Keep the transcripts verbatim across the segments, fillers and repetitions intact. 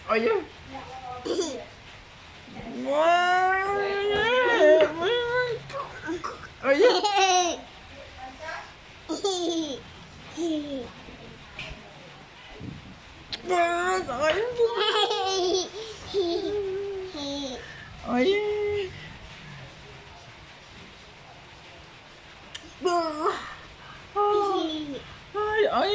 Ôi chứ. Ôi chứ. Ôi. Ôi ôi.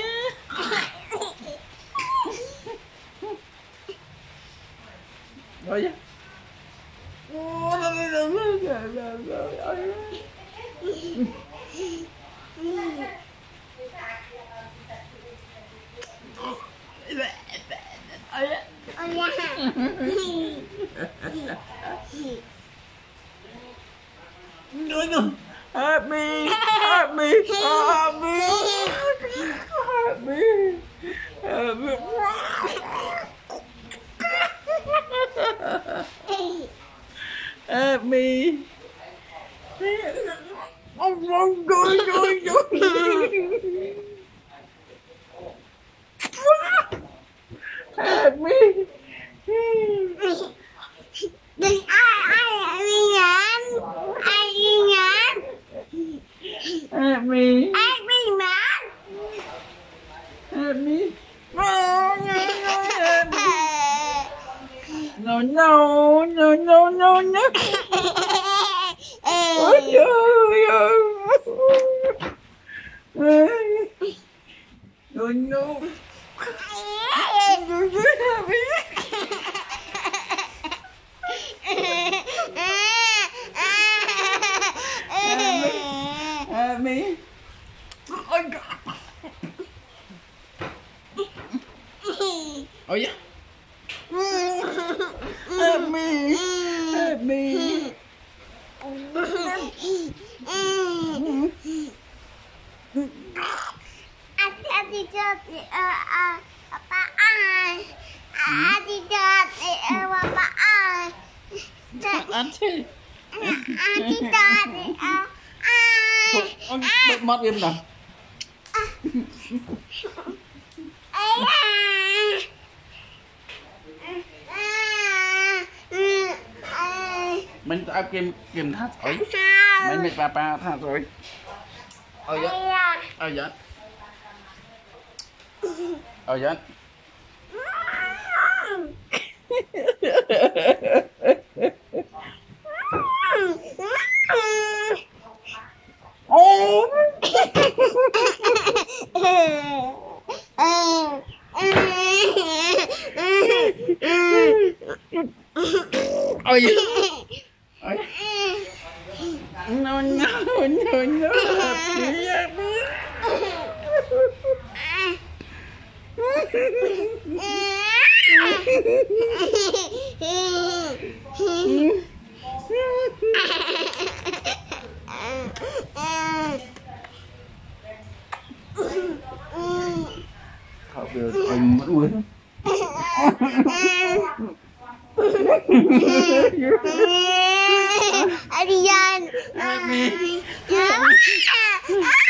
Rồi chứ. No, no. Help me. Help me. Help me. Help me. Help me. Help me. Oh my God. Help me. Đừng ai ai đi ngán ai đi ngán Help me. ai đi ngán Help me. No, no, no, no, no, no. Ôi trời ơi. No, no. Help me. Ôi God. Ôi da. Help me. Help me. Anh anh đi chơi thì ờ papa ai anh đi chơi thì ờ papa ai Ăn chứ. anh đi chơi thì ờ ai Ôi, bật mắt im nào. Mình tao kìm kìm thắt rồi. Mình mệt papa thắt rồi. Ôi giời. Ôi giời. Ôi giời. Ôi. Ôi giời. Ôi. No, no, no, no. Thảo được anh mất uống. Adiyan.